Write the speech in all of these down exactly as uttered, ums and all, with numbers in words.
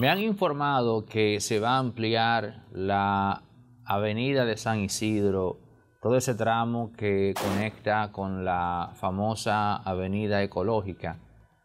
Me han informado que se va a ampliar la avenida de San Isidro, todo ese tramo que conecta con la famosa avenida ecológica.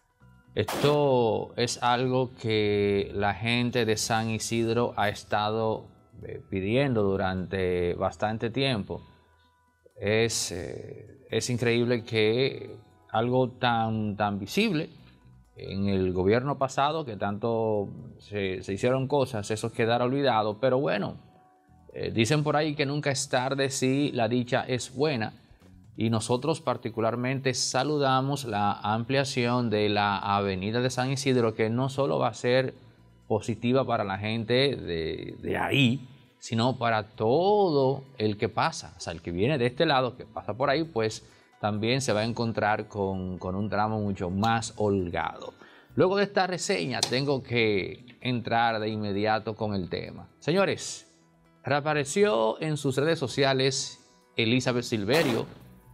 Esto es algo que la gente de San Isidro ha estado pidiendo durante bastante tiempo. Es, eh, es increíble que algo tan, tan visible en el gobierno pasado, que tanto se, se hicieron cosas, eso quedara olvidado. Pero bueno, eh, dicen por ahí que nunca es tarde si la dicha es buena. Y nosotros particularmente saludamos la ampliación de la avenida de San Isidro, que no solo va a ser positiva para la gente de, de ahí, sino para todo el que pasa. O sea, el que viene de este lado, que pasa por ahí, pues también se va a encontrar con, con un tramo mucho más holgado. Luego de esta reseña tengo que entrar de inmediato con el tema. Señores, reapareció en sus redes sociales Elizabeth Silverio,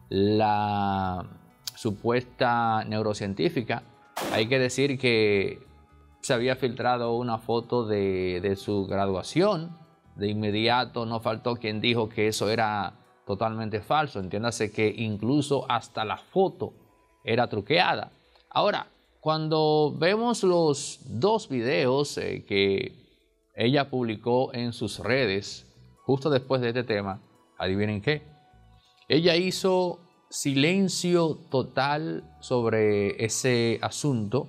la supuesta neurocientífica. Hay que decir que se había filtrado una foto de, de su graduación. De inmediato no faltó quien dijo que eso era totalmente falso. Entiéndase que incluso hasta la foto era truqueada. Ahora, cuando vemos los dos videos eh, que ella publicó en sus redes justo después de este tema, adivinen qué. Ella hizo silencio total sobre ese asunto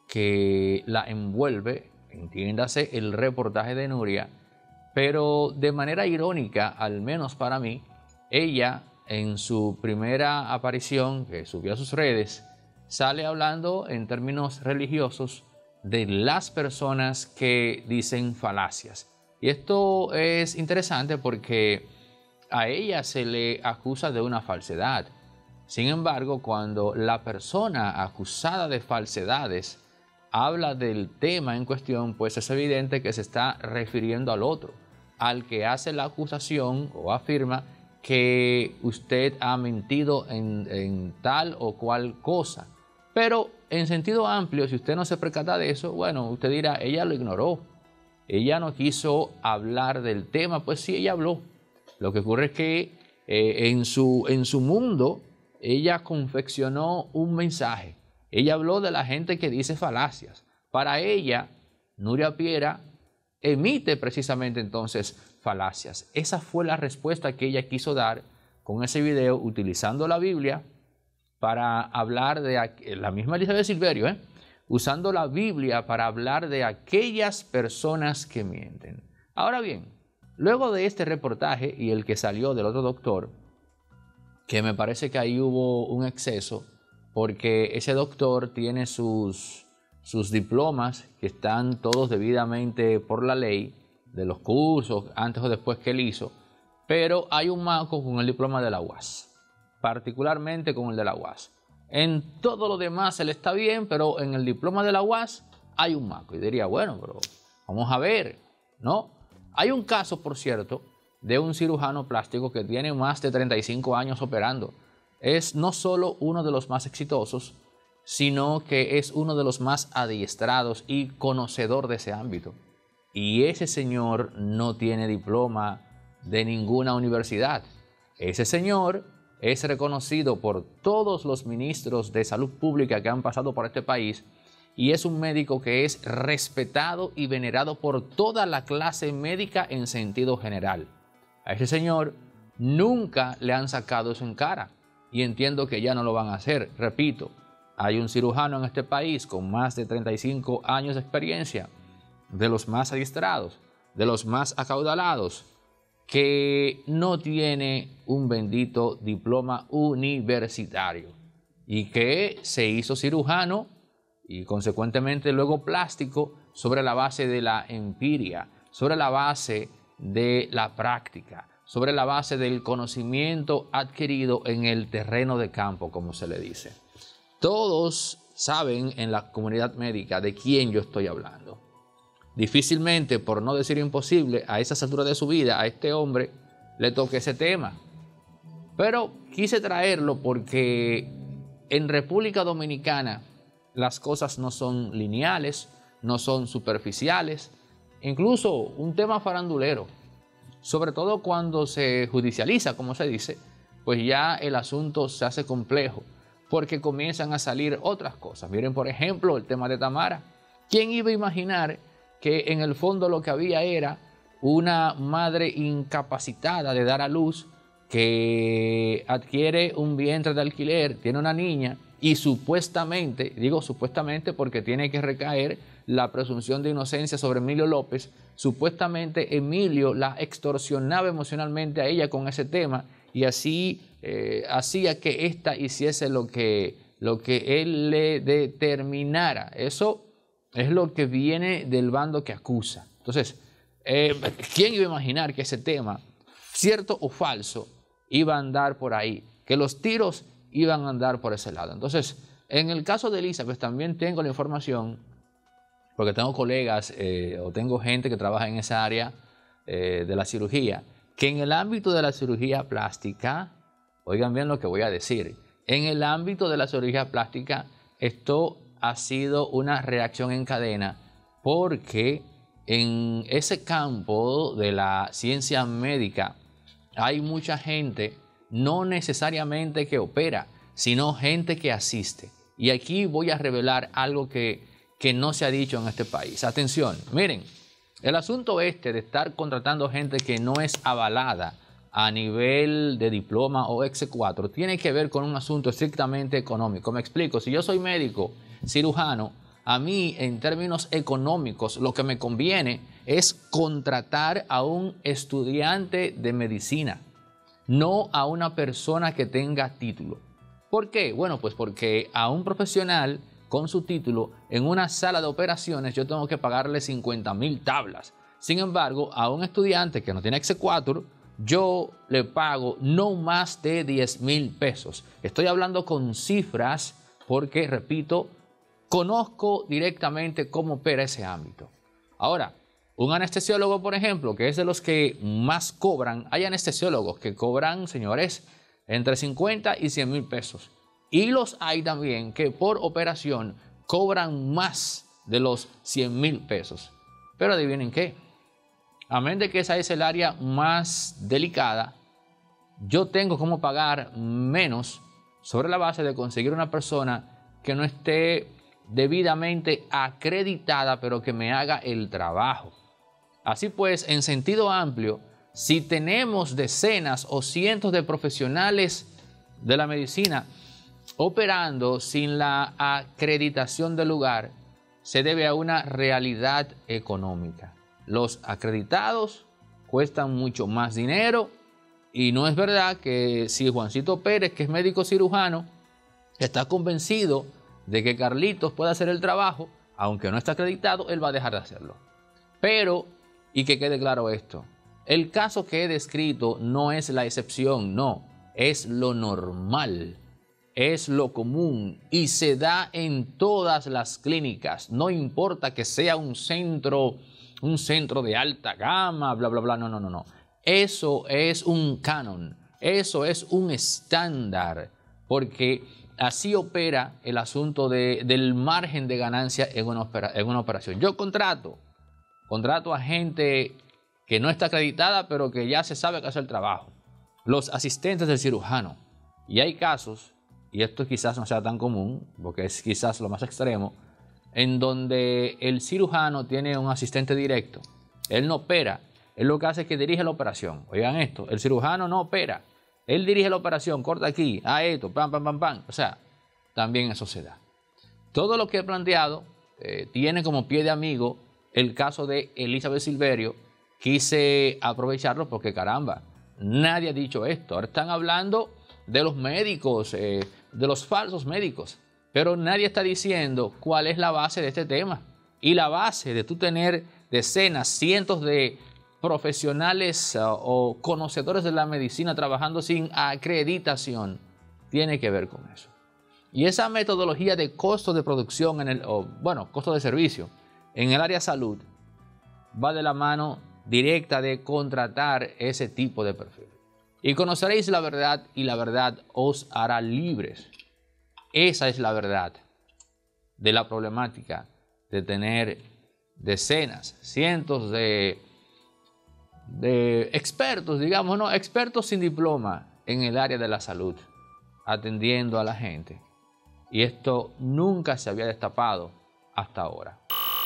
que la envuelve, entiéndase el reportaje de Nuria, pero de manera irónica, al menos para mí, ella en su primera aparición que subió a sus redes, sale hablando en términos religiosos de las personas que dicen falacias. Y esto es interesante porque a ella se le acusa de una falsedad. Sin embargo, cuando la persona acusada de falsedades habla del tema en cuestión, pues es evidente que se está refiriendo al otro, al que hace la acusación o afirma que usted ha mentido en, en tal o cual cosa. Pero en sentido amplio, si usted no se percata de eso, bueno, usted dirá, ella lo ignoró. Ella no quiso hablar del tema. Pues sí, ella habló. Lo que ocurre es que eh, en, su, en su mundo, ella confeccionó un mensaje. Ella habló de la gente que dice falacias. Para ella, Nuria Piera emite precisamente entonces falacias. Esa fue la respuesta que ella quiso dar con ese video, utilizando la Biblia para hablar de la misma Elizabeth Silverio, ¿eh? usando la Biblia para hablar de aquellas personas que mienten. Ahora bien, luego de este reportaje y el que salió del otro doctor, que me parece que ahí hubo un exceso, porque ese doctor tiene sus, sus diplomas que están todos debidamente por la ley, de los cursos, antes o después que él hizo, pero hay un maco con el diploma de la U A S, particularmente con el de la U A S. En todo lo demás él está bien, pero en el diploma de la U A S hay un maco. Y diría, bueno, pero vamos a ver, ¿no? Hay un caso, por cierto, de un cirujano plástico que tiene más de treinta y cinco años operando. Es no solo uno de los más exitosos, sino que es uno de los más adiestrados y conocedor de ese ámbito. Y ese señor no tiene diploma de ninguna universidad. Ese señor es reconocido por todos los ministros de salud pública que han pasado por este país y es un médico que es respetado y venerado por toda la clase médica en sentido general. A ese señor nunca le han sacado eso en cara y entiendo que ya no lo van a hacer. Repito, hay un cirujano en este país con más de treinta y cinco años de experiencia, de los más adiestrados, de los más acaudalados, que no tiene un bendito diploma universitario y que se hizo cirujano y consecuentemente luego plástico sobre la base de la empiria, sobre la base de la práctica, sobre la base del conocimiento adquirido en el terreno de campo, como se le dice. Todos saben en la comunidad médica de quién yo estoy hablando. Difícilmente, por no decir imposible, a esas alturas de su vida, a este hombre le toque ese tema. Pero quise traerlo porque en República Dominicana las cosas no son lineales, no son superficiales, incluso un tema farandulero, sobre todo cuando se judicializa, como se dice, pues ya el asunto se hace complejo, porque comienzan a salir otras cosas. Miren, por ejemplo, el tema de Tamara. ¿Quién iba a imaginar que en el fondo lo que había era una madre incapacitada de dar a luz, que adquiere un vientre de alquiler, tiene una niña y supuestamente, digo supuestamente porque tiene que recaer la presunción de inocencia sobre Emilio López, supuestamente Emilio la extorsionaba emocionalmente a ella con ese tema y así eh, hacía que ésta hiciese lo que, lo que él le determinara. Eso es lo que viene del bando que acusa. Entonces, eh, ¿quién iba a imaginar que ese tema, cierto o falso, iba a andar por ahí? Que los tiros iban a andar por ese lado. Entonces, en el caso de Elizabeth también tengo la información, porque tengo colegas eh, o tengo gente que trabaja en esa área eh, de la cirugía, que en el ámbito de la cirugía plástica, oigan bien lo que voy a decir, en el ámbito de la cirugía plástica esto ha sido una reacción en cadena, porque en ese campo de la ciencia médica hay mucha gente, no necesariamente que opera, sino gente que asiste. Y aquí voy a revelar algo que, que no se ha dicho en este país. Atención, miren, el asunto este de estar contratando gente que no es avalada a nivel de diploma o exequatur tiene que ver con un asunto estrictamente económico. Me explico, si yo soy médico, cirujano, a mí en términos económicos lo que me conviene es contratar a un estudiante de medicina, no a una persona que tenga título. ¿Por qué? Bueno, pues porque a un profesional con su título en una sala de operaciones yo tengo que pagarle cincuenta mil tablas. Sin embargo, a un estudiante que no tiene exequatur yo le pago no más de diez mil pesos. Estoy hablando con cifras porque, repito, conozco directamente cómo opera ese ámbito. Ahora, un anestesiólogo, por ejemplo, que es de los que más cobran, hay anestesiólogos que cobran, señores, entre cincuenta y cien mil pesos. Y los hay también que por operación cobran más de los cien mil pesos. Pero adivinen qué, a menos de que esa es el área más delicada, yo tengo como pagar menos sobre la base de conseguir una persona que no esté debidamente acreditada, pero que me haga el trabajo. Así pues, en sentido amplio, si tenemos decenas o cientos de profesionales de la medicina operando sin la acreditación del lugar, se debe a una realidad económica. Los acreditados cuestan mucho más dinero y no es verdad que si Juancito Pérez, que es médico cirujano, está convencido de que Carlitos puede hacer el trabajo, aunque no está acreditado, él va a dejar de hacerlo. Pero, y que quede claro esto, el caso que he descrito no es la excepción, no, es lo normal, es lo común y se da en todas las clínicas, no importa que sea un centro, un centro de alta gama, bla, bla, bla, no, no, no, no. Eso es un canon, eso es un estándar, porque así opera el asunto de, del margen de ganancia en una, opera, en una operación. Yo contrato, contrato a gente que no está acreditada, pero que ya se sabe que hace el trabajo. Los asistentes del cirujano. Y hay casos, y esto quizás no sea tan común, porque es quizás lo más extremo, en donde el cirujano tiene un asistente directo. Él no opera, él lo que hace es que dirige la operación. Oigan esto, el cirujano no opera. Él dirige la operación, corta aquí, a esto, pam, pam, pam, pam. O sea, también eso se da. Todo lo que he planteado eh, tiene como pie de amigo el caso de Elizabeth Silverio. Quise aprovecharlo porque, caramba, nadie ha dicho esto. Ahora están hablando de los médicos, eh, de los falsos médicos, pero nadie está diciendo cuál es la base de este tema. Y la base de tú tener decenas, cientos de profesionales uh, o conocedores de la medicina trabajando sin acreditación, tiene que ver con eso. Y esa metodología de costo de producción, en el, o, bueno, costo de servicio, en el área salud, va de la mano directa de contratar ese tipo de perfil. Y conoceréis la verdad y la verdad os hará libres. Esa es la verdad de la problemática de tener decenas, cientos de, de expertos, digamos, no, expertos sin diploma en el área de la salud, atendiendo a la gente. Y esto nunca se había destapado hasta ahora.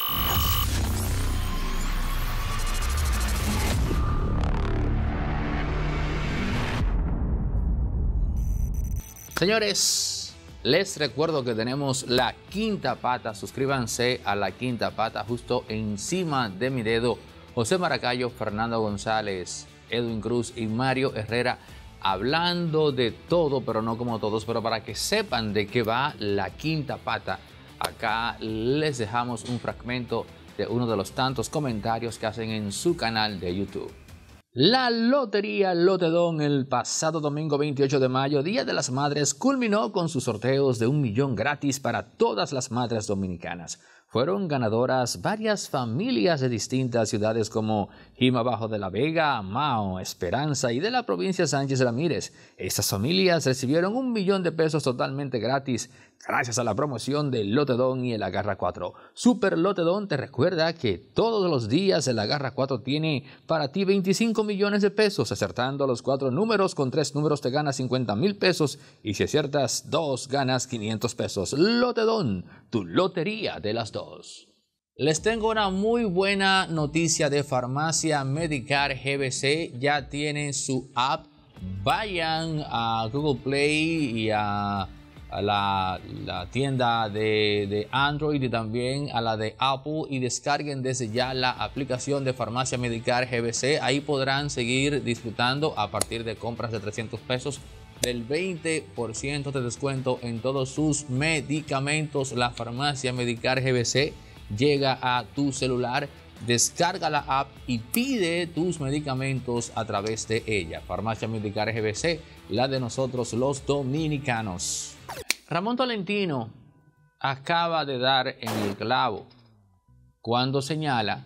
Señores, les recuerdo que tenemos La Quinta Pata. Suscríbanse a La Quinta Pata justo encima de mi dedo. José Maracayo, Fernando González, Edwin Cruz y Mario Herrera, hablando de todo, pero no como todos. Pero para que sepan de qué va La Quinta Pata, acá les dejamos un fragmento de uno de los tantos comentarios que hacen en su canal de YouTube. La Lotería Lotedón el pasado domingo veintiocho de mayo, Día de las Madres, culminó con sus sorteos de un millón gratis para todas las madres dominicanas. Fueron ganadoras varias familias de distintas ciudades como Jima Bajo de la Vega, Mao, Esperanza y de la provincia de Sánchez Ramírez. Estas familias recibieron un millón de pesos totalmente gratis gracias a la promoción del Lotedón y el Agarra cuatro. Super Lotedón te recuerda que todos los días el Agarra cuatro tiene para ti veinticinco millones de pesos. Acertando los cuatro números, con tres números te ganas cincuenta mil pesos y si aciertas dos ganas quinientos pesos. Lotedón, tu lotería de las dos. Les tengo una muy buena noticia de Farmacia Medicar G B C. Ya tienen su app. Vayan a Google Play y a, a la, la tienda de, de Android y también a la de Apple y descarguen desde ya la aplicación de Farmacia Medicar G B C. Ahí podrán seguir disfrutando a partir de compras de trescientos pesos del veinte por ciento de descuento en todos sus medicamentos. La Farmacia Medicar G B C llega a tu celular. Descarga la app y pide tus medicamentos a través de ella. Farmacia Medicar G B C, la de nosotros los dominicanos. Ramón Tolentino acaba de dar en el clavo cuando señala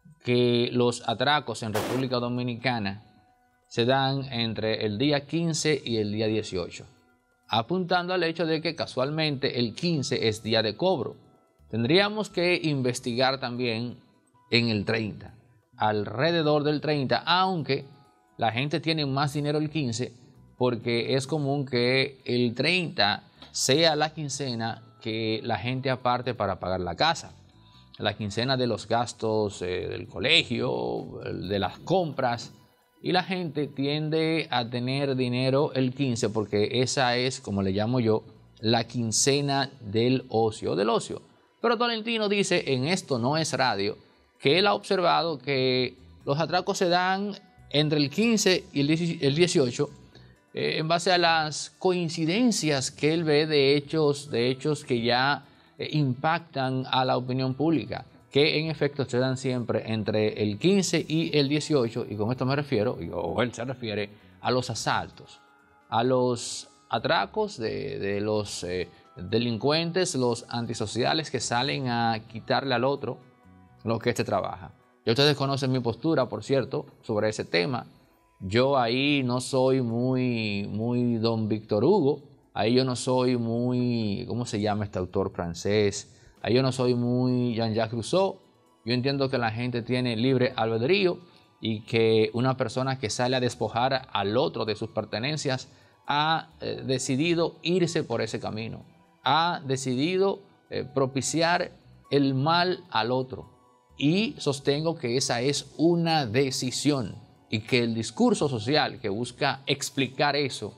que los atracos en República Dominicana se dan entre el día quince y el día dieciocho, apuntando al hecho de que casualmente el quince es día de cobro. Tendríamos que investigar también en el treinta, alrededor del treinta, aunque la gente tiene más dinero el quince, porque es común que el treinta sea la quincena que la gente aparte para pagar la casa, la quincena de los gastos eh, del colegio, de las compras. Y la gente tiende a tener dinero el quince porque esa es, como le llamo yo, la quincena del ocio, del ocio. Pero Tolentino dice, en Esto No Es Radio, que él ha observado que los atracos se dan entre el quince y el dieciocho eh, en base a las coincidencias que él ve de hechos, de hechos que ya eh, impactan a la opinión pública, que en efecto se dan siempre entre el quince y el dieciocho, y con esto me refiero, o él se refiere, a los asaltos, a los atracos de, de los eh, delincuentes, los antisociales que salen a quitarle al otro lo que éste trabaja. Ya ustedes conocen mi postura, por cierto, sobre ese tema. Yo ahí no soy muy, muy don Víctor Hugo, ahí yo no soy muy, ¿cómo se llama este autor francés? Ahí yo no soy muy Jean-Jacques Rousseau. Yo entiendo que la gente tiene libre albedrío y que una persona que sale a despojar al otro de sus pertenencias ha eh, decidido irse por ese camino. Ha decidido eh, propiciar el mal al otro. Y sostengo que esa es una decisión y que el discurso social que busca explicar eso,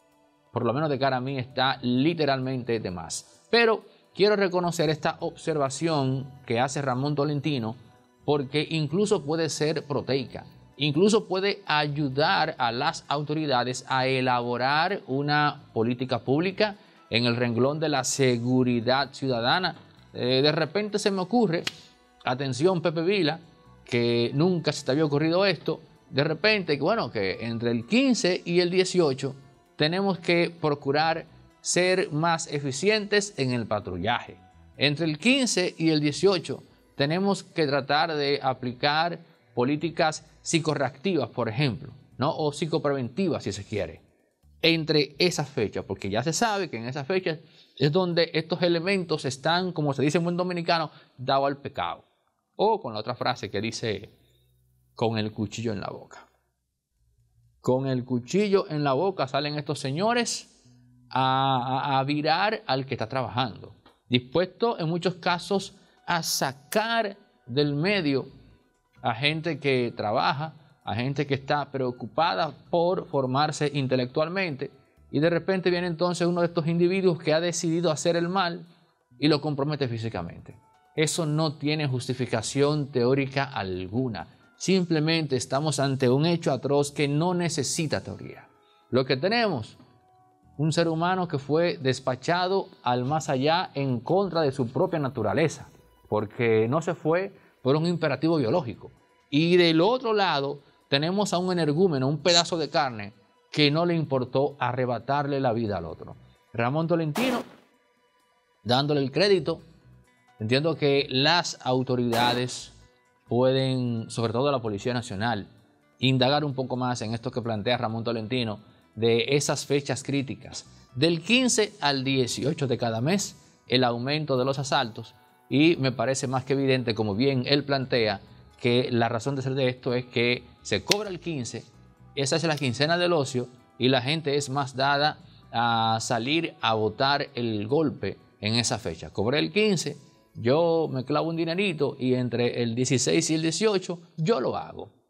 por lo menos de cara a mí, está literalmente de más. Pero quiero reconocer esta observación que hace Ramón Tolentino porque incluso puede ser proteica, incluso puede ayudar a las autoridades a elaborar una política pública en el renglón de la seguridad ciudadana. Eh, de repente se me ocurre, atención Pepe Vila, que nunca se te había ocurrido esto, de repente, bueno, que entre el quince y el dieciocho tenemos que procurar ser más eficientes en el patrullaje. Entre el quince y el dieciocho tenemos que tratar de aplicar políticas psicorreactivas, por ejemplo, ¿no? O psicopreventivas, si se quiere. Entre esas fechas, porque ya se sabe que en esas fechas es donde estos elementos están, como se dice en buen dominicano, dados al pecado. O con la otra frase que dice, con el cuchillo en la boca. Con el cuchillo en la boca salen estos señores a, a, a virar al que está trabajando, dispuesto en muchos casos a sacar del medio a gente que trabaja, a gente que está preocupada por formarse intelectualmente, y de repente viene entonces uno de estos individuos que ha decidido hacer el mal y lo compromete físicamente. Eso no tiene justificación teórica alguna. Simplemente estamos ante un hecho atroz que no necesita teoría. Lo que tenemos, un ser humano que fue despachado al más allá en contra de su propia naturaleza, porque no se fue por un imperativo biológico. Y del otro lado tenemos a un energúmeno, un pedazo de carne, que no le importó arrebatarle la vida al otro. Ramón Tolentino, dándole el crédito, entiendo que las autoridades pueden, sobre todo la Policía Nacional, indagar un poco más en esto que plantea Ramón Tolentino, de esas fechas críticas. Del quince al dieciocho de cada mes, el aumento de los asaltos, y me parece más que evidente, como bien él plantea, que la razón de ser de esto es que se cobra el quince, esa es la quincena del ocio, y la gente es más dada a salir a botar el golpe en esa fecha. Cobré el quince, yo me clavo un dinerito y entre el dieciséis y el dieciocho yo lo hago.